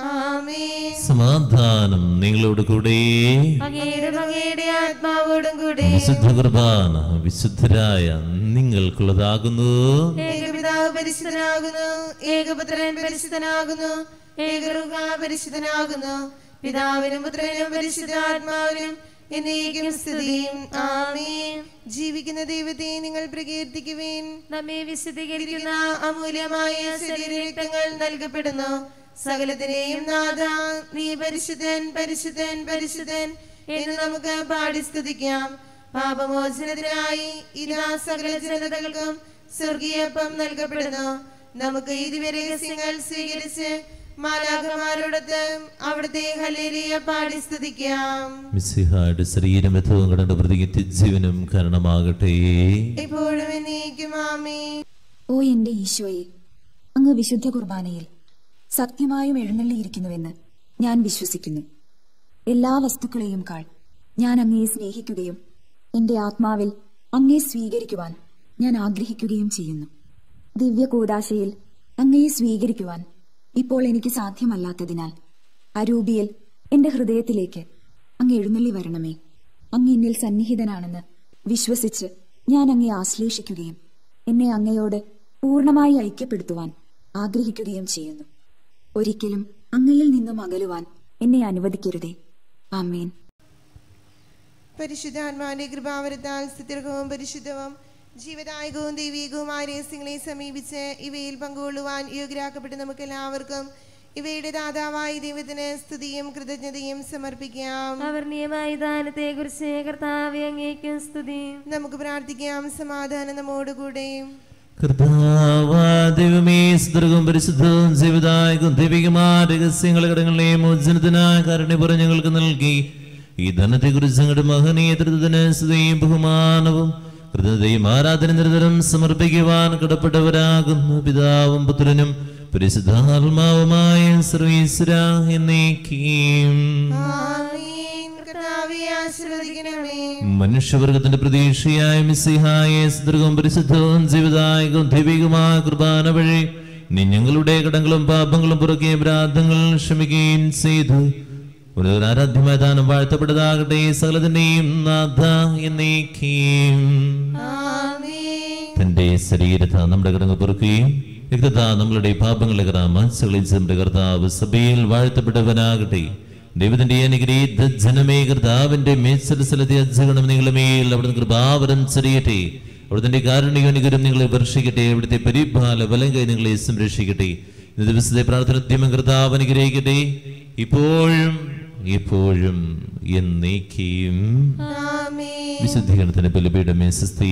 ആമേൻ. സമാധാനം നിങ്ങളോട് കൂടെ. അങ്ങയുടെ അങ്ങയുടെ ആത്മാവോടും കൂടെ. വിശുദ്ധ കുർബാന വിശുദ്ധരായ നിങ്ങൾക്കുള്ളതാകുന്നു. ഏകപിതാവ് പരിശുദ്ധനാകുന്നു, ഏകപുത്രൻ പരിശുദ്ധനാകുന്നു, ഏകറുക പരിശുദ്ധനാകുന്നു. പിതാവിനും പുത്രനും പരിശുദ്ധാത്മാവിനും എന്നേക്കും സ്തുതിയും. ആമേൻ. ജീവിക്കുന്ന ദൈവത്തെ നിങ്ങൾ പ്രകീർത്തിക്കുവേൻ. നമ്മെ വിശദീകരിക്കുന്ന അമൂല്യമായ ശരീരരക്തങ്ങൾ നൽകപ്പെടുന്നു. സകലത്തിനെയും നാഥ, നീ പരിശുദ്ധൻ പരിശുദ്ധൻ പരിശുദ്ധൻ എന്ന് നമുക്ക് പാടി സ്തുതിക്കാം. പാപമോചനത്തിനായി ഇതാ സകല ജനതകൾക്കും സ്വർഗീയപ്പം നൽകപ്പെടുന്നു. നമുക്ക് ഇതിവരെ രഹസ്യങ്ങൾ സ്വീകരിച്ച് മാലാഖമാരോടൊത്ത് അവിടുത്തെ ഹല്ലേലൂയ പാടി സ്തുതിക്കാം. മിശിഹായുടെ ശരീരം യഥവും കടന്റെ പ്രതിക്ക് ജീവനും കാരണമാകട്ടെ. എപ്പോഴും എന്നേക്കും ആമേൻ. ഓ എന്റെ ഈശോയെ, അങ്ങ് വിശുദ്ധ കുർബാനയിൽ സത്യമായും എഴുന്നള്ളിയിരിക്കുന്നുവെന്ന് ഞാൻ വിശ്വസിക്കുന്നു. എല്ലാ വസ്തുക്കളെയും കാൾ ഞാൻ അങ്ങയെ സ്നേഹിക്കുകയും എന്റെ ആത്മാവിൽ അങ്ങയെ സ്വീകരിക്കുവാൻ ഞാൻ ആഗ്രഹിക്കുകയും ചെയ്യുന്നു. ദിവ്യ കൂദാശയിൽ അങ്ങയെ സ്വീകരിക്കുവാൻ ഇപ്പോൾ എനിക്ക് സാധ്യമല്ലാത്തതിനാൽ അരൂപിയിൽ എന്റെ ഹൃദയത്തിലേക്ക് അങ്ങ് എഴുന്നള്ളി വരണമേ. അങ്ങ് എന്നിൽ സന്നിഹിതനാണെന്ന് വിശ്വസിച്ച് ഞാൻ അങ്ങയെ ആശ്ലേഷിക്കുകയും എന്നെ അങ്ങയോട് പൂർണ്ണമായി ഐക്യപ്പെടുത്തുവാൻ ആഗ്രഹിക്കുകയും ചെയ്യുന്നു. ഒരിക്കലും അങ്ങയിൽ നിന്നും അകലുവാൻ എന്നെ അനുവദിക്കരുതേ. ആമേൻ. പരിശുദ്ധാത്മാവിന്റെ കൃപാവരത്താൽ സ്ഥിരവും പരിശുദ്ധവും ജീവദായകവും ദൈവീകവുമായ രഹസ്യങ്ങളെ സമീപിച്ച് ഇവയിൽ പങ്കുകൊള്ളുവാൻ യോഗ്യരാക്കപ്പെട്ട് നമുക്ക് എല്ലാവർക്കും ഇവയുടെ ദാതാവായ ദൈവത്തിന് സ്തുതിയും കൃതജ്ഞതയും സമർപ്പിക്കാം. അവർണ്ണീയമായ ദാനത്തെ കുറിച്ച് കർത്താവേ അങ്ങേക്കും സ്തുതി. നമുക്ക് പ്രാർത്ഥിക്കാം. സമാധാനം നമ്മോടുകൂടെ. ദൈവമേ, സ്തുതിയും പരിശുദ്ധവും ജീവിതായകും ദൈവികമായ രഹസ്യങ്ങളെ കടങ്ങളെയും മോചനത്തിനായ കാരുണ്യം ഞങ്ങൾക്ക് നൽകി ഈ ധനത്തെ കുറിച്ച് ഞങ്ങളുടെ മഹനീയ ത്രിത്വത്തിന് സ്തുതിയും ബഹുമാനവും കൃതജ്ഞതയും ആരാധന നിരന്തരം സമർപ്പിക്കുവാൻ കടപ്പെട്ടവരാകുന്നു പിതാവും പുത്രനും പരിശുദ്ധാത്മാവുമായ സർവീശ്വര എന്നേക്കും. മനുഷ്യവർഗത്തിന്റെ പ്രതീക്ഷയായ മിശിഹായെ സ്തുതിയും പരിശുദ്ധവും ജീവിതായകവും ദൈവികമായ കുർബാന വഴി നീ ഞങ്ങളുടെ കടങ്ങളും പാപങ്ങളും പുറകെ പ്രാർത്ഥനകൾ ക്ഷമിക്കുകയും ചെയ്തു. ഒരു ആരാധ്യമായ ദാനം വാഴ്ത്തപ്പെട്ടതാകട്ടെ സകലത്തിന്റെയും നാഥ എന്നേക്കും. തന്റെ ശരീരത നമ്മുടെ കടങ്ങൾ പൊറുക്കുകയും രക്തത നമ്മളുടെ പാപങ്ങളെ മനസ്സുകളിൽ നമ്മുടെ കർത്താവ് സഭയിൽ വാഴ്ത്തപ്പെട്ടവനാകട്ടെ. ദൈവത്തിന്റെ അനുഗ്രഹീത ജനമേ, കർത്താവിന്റെ മേൽസലസലത്തെ അജ്ജഗണം നിങ്ങളുടെ മേൽ അവിടുന്ന് കൃപാവരം ചൊരിയട്ടെ. അവിടുത്തെ കാരുണ്യനുഗ്രഹം നിങ്ങളെ വർഷിക്കട്ടെ. അവിടുത്തെ പരിപാല വലം കൈ നിങ്ങളെ സംരക്ഷിക്കട്ടെ. ഇന്ന് ദിവസത്തെ പ്രാർത്ഥനോദ്യമം കർത്താവ് അനുഗ്രഹിക്കട്ടെ, ഇപ്പോഴും എപ്പോഴും എന്നേക്കും. വിശുദ്ധീകരണത്തിന്റെ ബലിപീഠമേ സ്വസ്തി.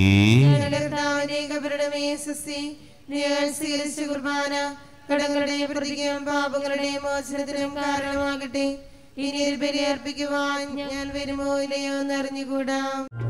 കുർബാന കടങ്ങളുടെയും പ്രതിയും പാപങ്ങളുടെയും മോചനത്തിനും കാരണമാകട്ടെ. ഇനി ഒരു ബലി അർപ്പിക്കുവാൻ ഞാൻ വരുമോ ഇല്ലയോ എന്നറിഞ്ഞുകൂടാ.